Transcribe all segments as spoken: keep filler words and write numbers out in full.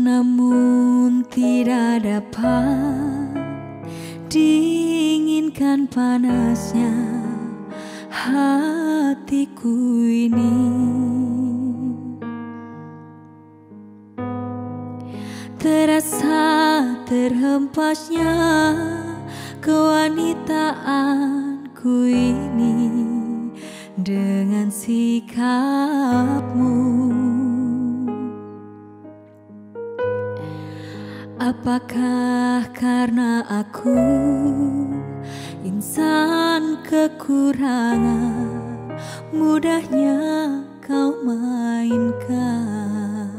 namun tidak dapat diinginkan panasnya hatiku ini. Terasa terhempasnya kewanitaanku ini dengan sikapmu. Apakah karena aku insan kekurangan, mudahnya kau mainkan?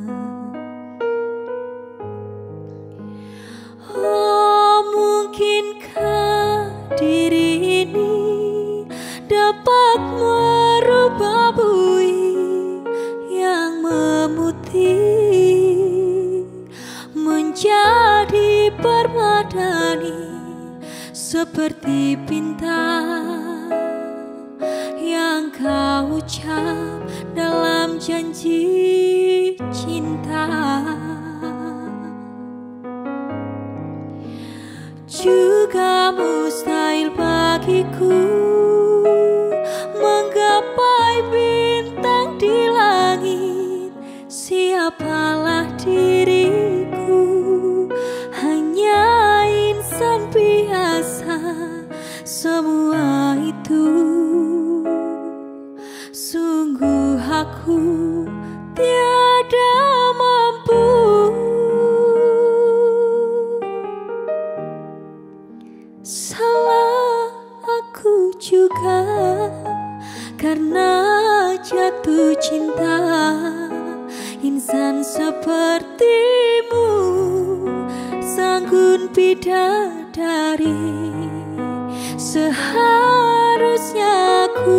Oh, mungkinkah diri ini dapat merubah buih yang memutih menjadi permadani seperti pinta yang kau ucap dalam janji cinta. Juga mustahil bagiku menggapai bintang di langit. Siapalah diriku, hanya insan biasa. Semua itu sungguh aku tiada mampu. Salah aku juga karena jatuh cinta. Insan sepertimu sanggun bidadari. Seharusnya aku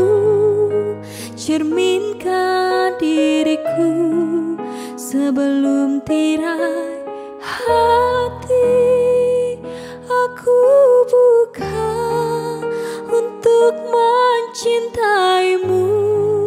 cerminkan diriku sebelum tirai hati aku buka untuk mencintaimu.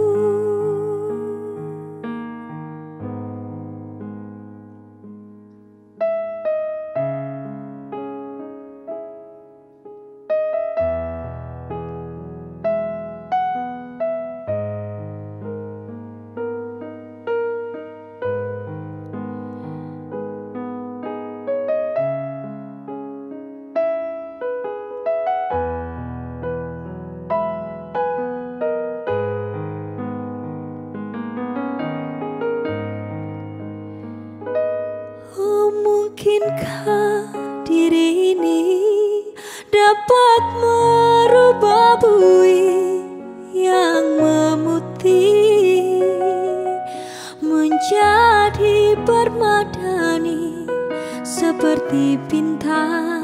Mungkinkah diri ini dapat merubah buih yang memutih menjadi permadani seperti pinta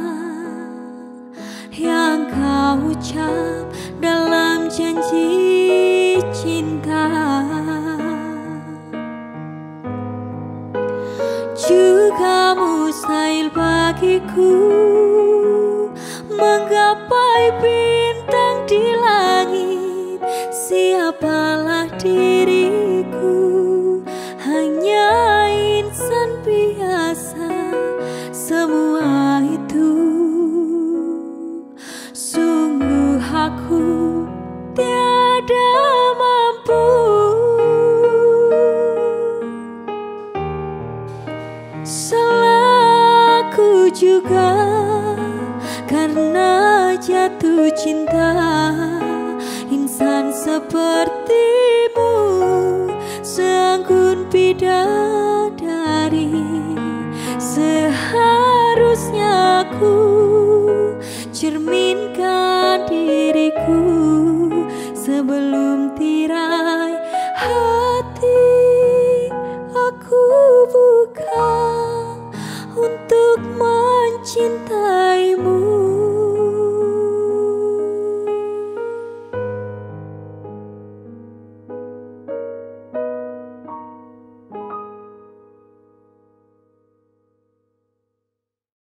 yang kau ucap dalam janji cinta. Juga mustahil bagiku menggapai bintang di langit. Siapalah diriku, hanya insan biasa. Semua itu sungguh aku tiada mampu. Salah aku juga karena jatuh cinta. Insan sepertimu seanggun bidadari. Seharusnya aku cermin